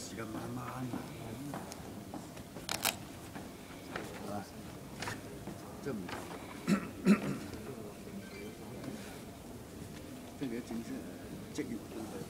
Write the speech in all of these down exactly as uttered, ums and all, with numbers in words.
時間慢慢啊，係嘛？即係唔即係你正式職業都係。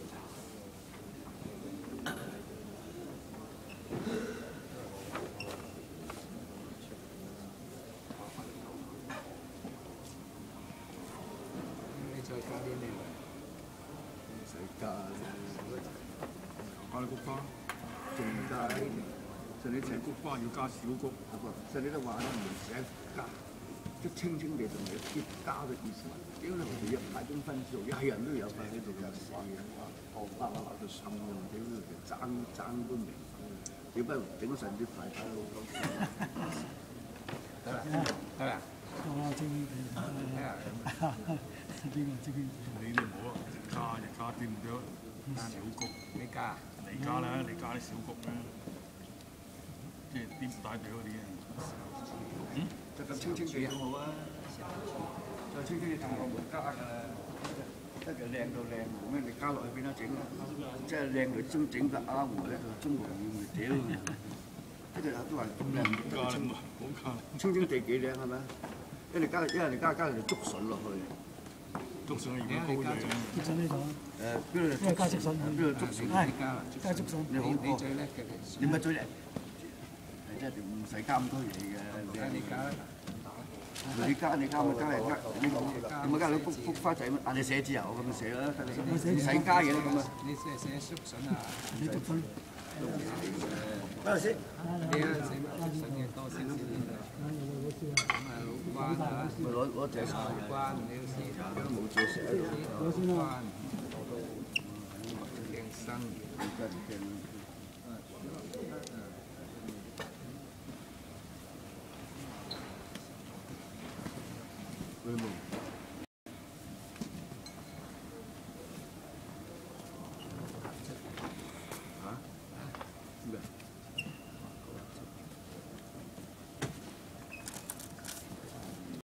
再加啲咩？ 唔使加啦，加啲菊花，仲加，就你成菊花要加小菊，就你都話啦，唔使加，即清清地同你結交嘅意思。屌你，佢哋一買種分數，係人都有份喺度嘅，死嘅，學巴巴鬧到心咁，屌你爭爭都明，屌不如頂上啲牌牌老鳩。得啦，得啦。 哦，正睇邊個正？ 你都冇啊！加就加啲咁多小菊， 你加， 你加啦，你加啲小菊啦，即係啲帶俾嗰啲啊。 嗯，就咁清清地都好啊，再清清地同我們加㗎啦，得就靚到靚，咁樣你加落去邊度整啊？即係靚女中整個阿胡咧，就中和要屌，即係都話咁靚， 加啦嘛，好加。 清清地幾靚係咪？因為你加，因為你加加條竹筍落去。 竹筍要高啲， 竹筍呢度。 誒，邊度？ 因為加竹筍， 邊度竹筍？ 係加竹筍。 你好， 你最叻嘅。 你咪最叻？係真係唔使加咁多嘢嘅。 你加啦。 你加你加咪加嚟加，你你咪加到菊菊花仔啊！你寫字由咁咪寫啦，唔使加嘢咁啊。 你寫寫竹筍啊？寫竹筍。 嗰陣時。 你啊，寫竹筍嘅多少少啲啦。咁啊，老關啊。 咪攞攞隻手。 關你要試下。 都冇隻寫。 攞先啦。靚生。 真係驚。會冇。